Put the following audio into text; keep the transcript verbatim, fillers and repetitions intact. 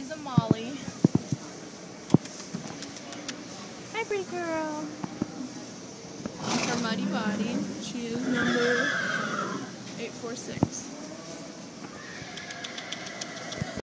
She's a Molly. Hi, pretty girl. Her muddy body. She is number eight four six.